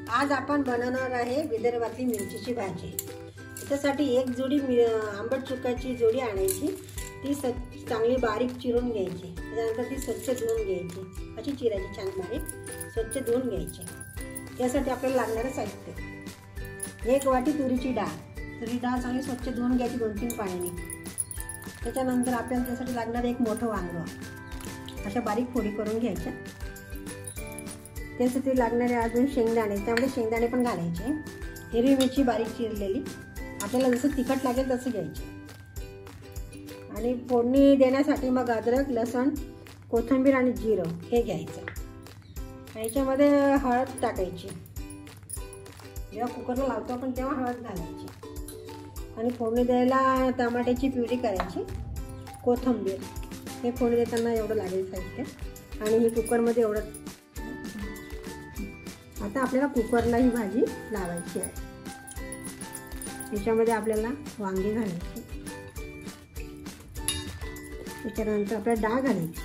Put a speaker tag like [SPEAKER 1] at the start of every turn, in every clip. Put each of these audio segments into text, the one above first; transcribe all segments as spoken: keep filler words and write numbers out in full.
[SPEAKER 1] आज आपण बनवणार आहे विदर्भातली मिरचीची भाजी। त्यासाठी एक जोडी आंबट चुक्याची जोडी आणायची, ती चांगली बारीक चिरून घ्यायची। त्यानंतर ती स्वच्छ धुवून घ्यायची, अशी चिरायची छान बारीक, स्वच्छ धुवून घ्यायची। त्यासाठी आपल्याला लागणारे साहित्य, एक वाटी तुरीची डाळ, तुरी डाळ चांगली स्वच्छ धुवून घ्यायची दोन तीन पाण्याने। त्याच्यानंतर आपल्याला त्यासाठी लागणार एक मोठं वांग, अशा बारीक फोडी करून घ्यायच्या। त्यासाठी लागणारे अजून शेंगदाणे, त्यामध्ये शेंगदाणे पण घालायचे। हिरवी मिरची बारीक चिरलेली, आपल्याला जसं तिखट लागेल तसं घ्यायची। आणि फोडणी देण्यासाठी मग अद्रक, लसूण, कोथिंबीर आणि जिरं हे घ्यायचं। याच्यामध्ये हळद टाकायची, जेव्हा कुकरला लावतो आपण तेव्हा हळद घालायची। आणि फोडणी द्यायला टमाट्याची प्युरी करायची, कोथिंबीर, हे फोडणी देताना एवढं लागेल साहित्य। आणि हे कुकरमध्ये एवढं। आता आपल्याला कुकरला ही भाजी लावायची आहे। त्याच्यामध्ये आपल्याला वांगे घालायची, त्याच्यानंतर आपल्याला डाळ घालायची,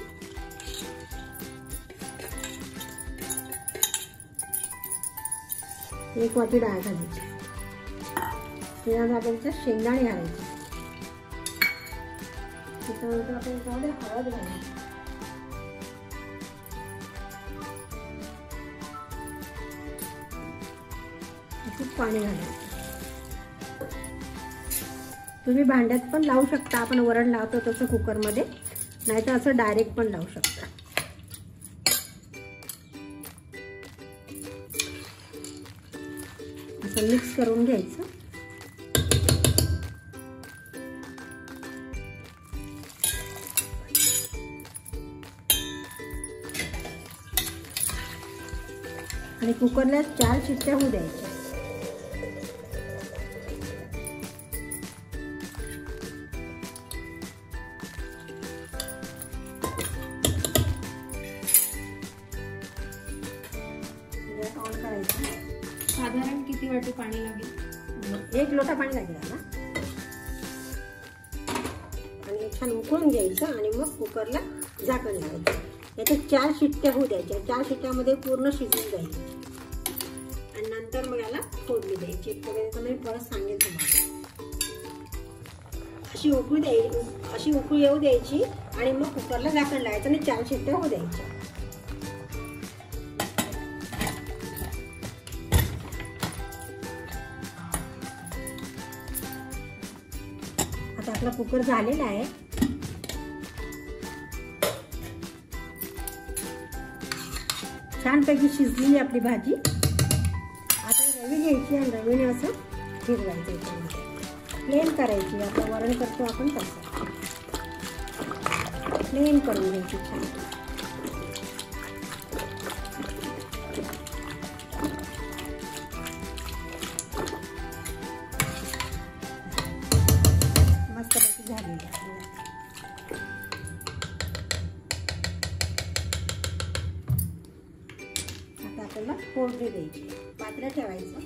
[SPEAKER 1] एक वाटी डाळ घालायची। त्यानंतर आपल्याला शेंगदाणे घालायचे, त्याच्यानंतर आपण याच्यामध्ये हळद घालायची, पाणी घालायचं। तुम्ही भांड्यात पण लावू शकता, आपण वरण लावतो तसं कुकरमध्ये, नाहीतर असं डायरेक्ट पण लावू शकता। असं मिक्स करून घ्यायचं। आणि कुकरला चार शिट्ट्या होऊ द्यायच्या। ऑन करायचं।
[SPEAKER 2] साधारण किती वाटी पाणी लागेल?
[SPEAKER 1] एक लोटा पाणी लागेल ना। आणि छान उकळून घ्यायचं आणि मग कुकरला झाकण लावायचं। याच्यात चार शिट्ट्या होऊ द्यायच्या, चार शिट्ट्यामध्ये पूर्ण शिजून जाईल। आणि नंतर मग याला फोडणी द्यायची। मी परत सांगेल तुम्हाला, अशी उकळू द्यायची, अशी उकळू येऊ द्यायची आणि मग कुकरला झाकण लावायचं आणि चार शिट्ट्या होऊ द्यायच्या। आता आपला कुकर झालेला आहे। छानपैकी शिजलेली आपली भाजी। आता रवी घ्यायची आणि रवीने असं फिरवायचं, याच्यामध्ये प्लेन करायची। आता वरण करतो आपण तसं प्लेन करून घ्यायची छान। मस्तपैकी झालेली आहे। आता आपल्याला फोडणी द्यायची, पात्र ठेवायचं।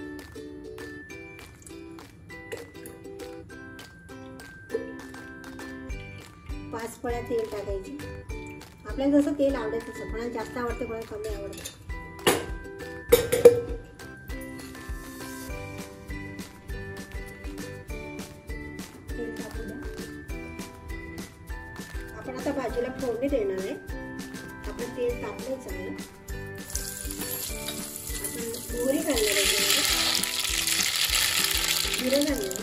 [SPEAKER 1] पाच पळ्या तेल टाकायची, आपल्याला जसं तेल आवडेल तसं, कोणाला जास्त आवडतं कोणाला कमी आवडतं। तेल टाकू द्या। आपण आता भाजीला फोडणी देणार आहे। आपण तेल टाकलंय चांगलं, आपण मोहरी घालणार आहे, जिरं घालणार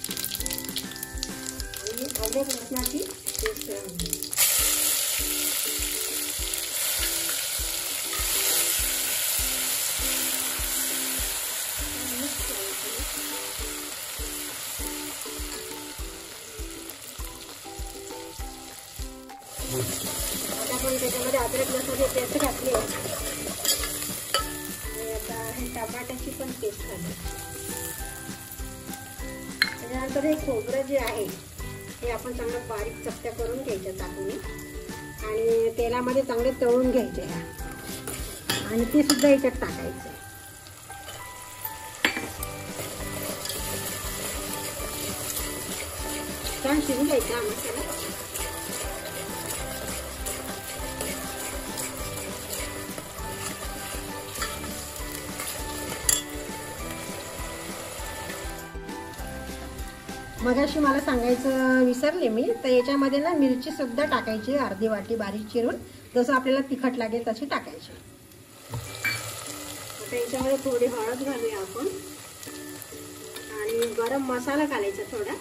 [SPEAKER 1] आणि अद्रक लसणाची पेस्ट घालणार। आता आपण त्याच्यामध्ये अद्रक लसणाची पेस्ट घातली आहे आणि आता हे टमाट्याची पण पेस्ट घालू। त्याच्यानंतर हे खोबरं जे आहे हे आपण चांगलं बारीक चपट्या करून घ्यायच्या टाकून आणि तेलामध्ये चांगले तळून घ्यायचे ह्या, आणि ते सुद्धा याच्यात टाकायचं। छान शिजू द्यायचा हा मसाला। मगाशी मला सांगायचं विसरले मी, तर याच्यामध्ये ना मिरची सुद्धा टाकायची, अर्धी वाटी बारीक चिरून, जसं आपल्याला तिखट लागेल तशी टाकायची. आता याच्यामध्ये थोडी हळद घालूया आपण आणि गरम मसाला घालायचा थोडा,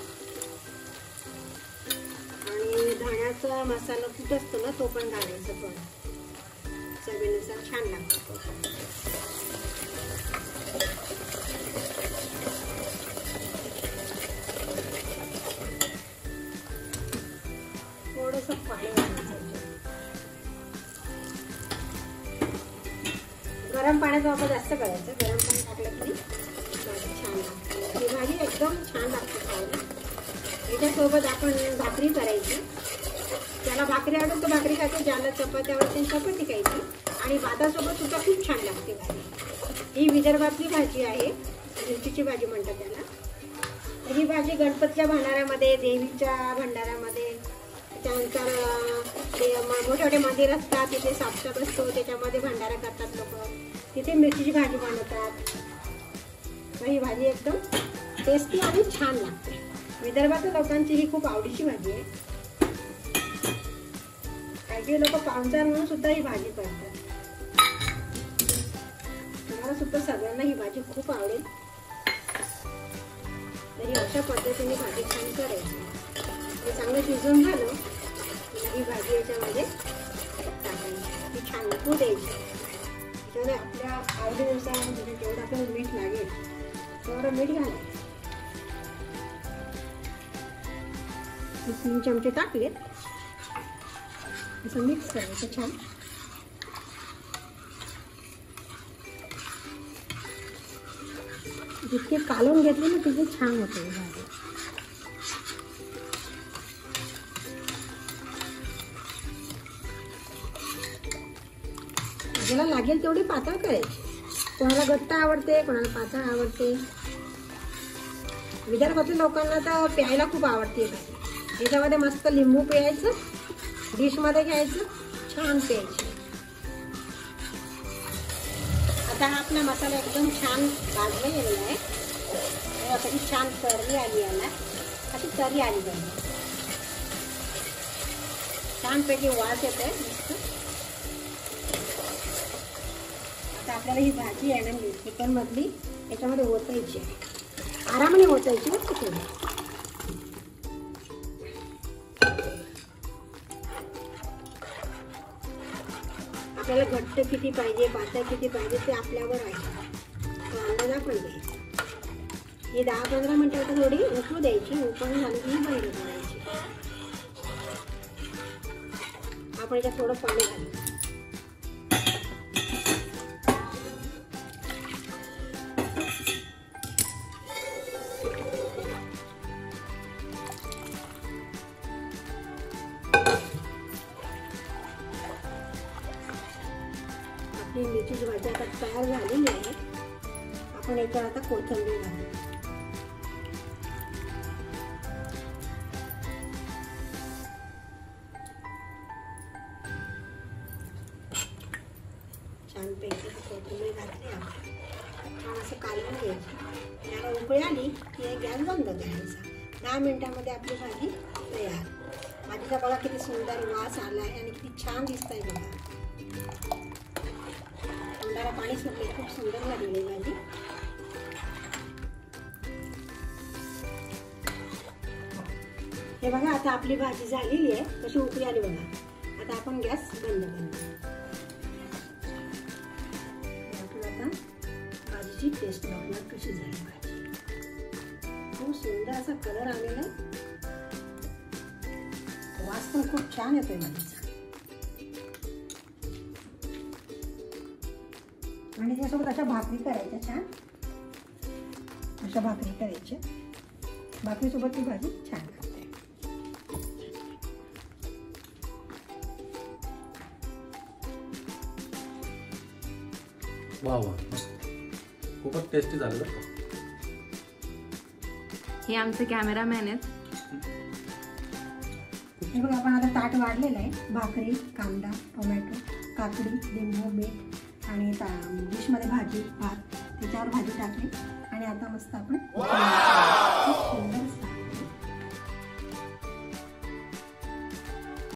[SPEAKER 1] आणि धण्याचा मसाला कुठं असतो ना तो पण घालायचा थोडा, चवीनुसार छान लागतो. थोडंसं पाणी घालायचं. गरम पाण्याचा वापर जास्त करायचा, गरम पाणी टाकलं तरी छान लागतं. ही भाजी एकदम छान लागते खायला. याच्यासोबत आपण भाकरी करायची, ज्याला भाकरी आवडत तो भाकरी खायची, ज्याला चपाती आवडते चपाती खायची, आणि भातासोबत सुद्धा खूप छान लागते भाजी. ही विदर्भातली भाजी आहे, मिरचीची भाजी म्हणतात त्याला. ही भाजी गणपतीच्या भंडाऱ्यामध्ये, देवीच्या भंडाऱ्यामध्ये, त्यानंतर ते मोठे मोठे मंदिर असतात तिथे सापसाप असतो, त्याच्यामध्ये भंडारा करतात लोक, तिथे मिरचीची भाजी बनवतात. तर ही भाजी एकदम टेस्टी आणि छान लागते. विदर्भातील लोकांची ही खूप आवडीची भाजी आहे. काही काही लोक पाहुणचार म्हणून सुद्धा ही भाजी करतात. तुम्हाला सुद्धा सगळ्यांना ही भाजी खूप आवडेल. तरी अशा पद्धतीने भाजी छान करायची. हे चांगलं शिजून झालं ही भाजी याच्यामध्ये टाकायची, ती छान उकळू द्यायची. त्याच्यामध्ये आपल्या आवडीनुसार म्हणजे जेवढं आपल्याला मीठ लागेल तेवढं मीठ घालायचं. तीन चमचे टाकलेत, असं मिक्स करायचं छान. जितके कालवून घेतले ना तिथे छान होते भाजी. ज्याला लागेल तेवढी पातळ करायची. कोणाला घट्ट आवडते, कोणाला पातळ आवडते. विदर्भातील लोकांना तर प्यायला खूप आवडते भाजी. याच्यामध्ये मस्त लिंबू पिळायचं, डिशमध्ये घ्यायचं, छान प्यायचं. आता हा आपला मसाला एकदम छान भाजला गेलेला आहे. अशी छान तर्री आली याला, अशी तर्री आली पाहिजे. छानपैकी वास येत आहे मस्त. आता आपल्याला ही भाजी आहे ना चिकन मधली याच्यामध्ये ओतायची आहे, आरामाने ओतायची बरं थोडी. आपल्याला घट्ट किती पाहिजे, पातळ किती पाहिजे ते आपल्यावर आहे, तो अंदाज आपण द्यायचा. ही दहा पंधरा मिनिटं थोडी उकळू द्यायची. उकळून झाली की बंद करायची. आपण याच्यात थोडं पाणी घालू. आपली मिरचीची भाजी आता तयार झालेली आहे. आपण याच्यावर आता कोथिंबीर घालू. छानपैकी कोथिंबीर घातली आपण. छान असं कालवून घ्यायची. याला उकळी आली की गॅस बंद करायचा. दहा मिनिटांमध्ये आपली भाजी तयार. भाजीचा बघा किती सुंदर वास आला आहे आणि किती छान दिसत आहे बघा. तोंडाला पाणी सुटले, खूप सुंदर लागली भाजी. हे बघा आता आपली भाजी झालेली आहे, कशी उकळी आली बघा. आता आपण गॅस बंद करू. आता भाजीची टेस्ट बघणार कशी झाली भाजी. खूप सुंदर असा कलर आलेला आहे. वास पण खूप छान येतोय भाजीचा. आणि त्यासोबत अशा भाकरी करायच्या छान. अशा भाकरी करायच्या. भाकरीसोबत ती भाजी छान लागते.
[SPEAKER 3] वा वा, खूपच टेस्टी झालं.
[SPEAKER 2] हे आमचे कॅमेरामॅन आहेत.
[SPEAKER 1] हे बघा आपण आता ताट वाढलेलं आहे. भाकरी, कांदा, टोमॅटो, काकडी, लिंबू, मीठ आणि डिशमध्ये भाजी, भात, त्याच्यावर भाजी टाकली आणि आता मस्त आपण खूप सुंदर